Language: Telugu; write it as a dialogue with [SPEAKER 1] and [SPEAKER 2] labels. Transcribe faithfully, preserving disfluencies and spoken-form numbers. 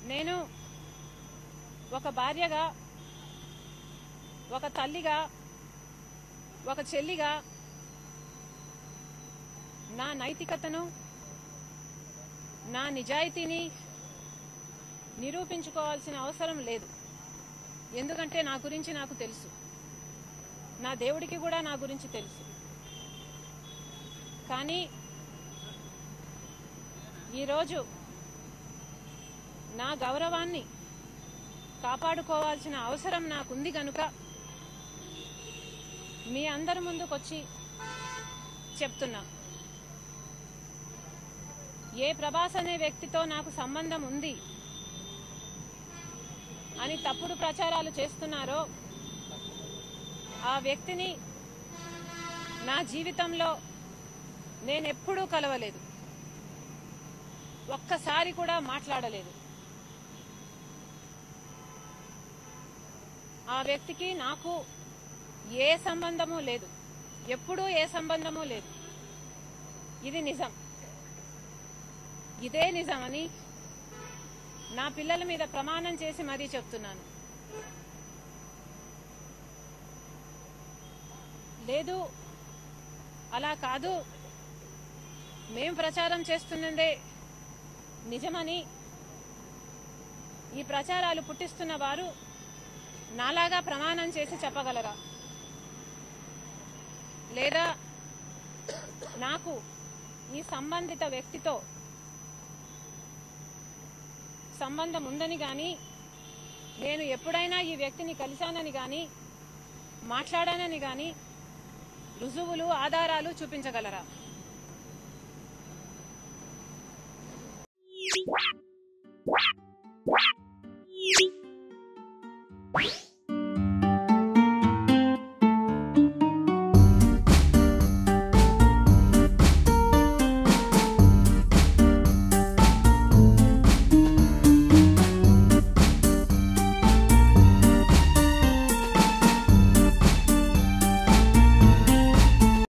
[SPEAKER 1] నేను ఒక భార్యగా, ఒక తల్లిగా, ఒక చెల్లిగా నా నైతికతను, నా నిజాయితీని నిరూపించుకోవాల్సిన అవసరం లేదు. ఎందుకంటే నా గురించి నాకు తెలుసు, నా దేవుడికి కూడా నా గురించి తెలుసు. కానీ ఈరోజు నా గౌరవాన్ని కాపాడుకోవాల్సిన అవసరం నాకుంది గనుక మీ అందరి ముందుకొచ్చి చెప్తున్నా. ఏ ప్రభాస్ అనే వ్యక్తితో నాకు సంబంధం ఉంది అని తప్పుడు ప్రచారాలు చేస్తున్నారో ఆ వ్యక్తిని నా జీవితంలో నేనెప్పుడూ కలవలేదు, ఒక్కసారి కూడా మాట్లాడలేదు. ఆ వ్యక్తికి నాకు ఏ సంబంధము లేదు, ఎప్పుడూ ఏ సంబంధము లేదు. ఇది నిజం. ఇదే నిజమని నా పిల్లల మీద ప్రమాణం చేసి మరీ చెప్తున్నాను. లేదు, అలా కాదు, మేం ప్రచారం చేస్తున్నదే నిజమని ఈ ప్రచారాలు పుట్టిస్తున్న వారు నాలాగా ప్రమాణం చేసి చెప్పగలరా? లేదా నాకు ఈ సంబంధిత వ్యక్తితో సంబంధం ఉందని గాని, నేను ఎప్పుడైనా ఈ వ్యక్తిని కలిశానని గాని, మాట్లాడానని గాని రుజువులు, ఆధారాలు చూపించగలరా?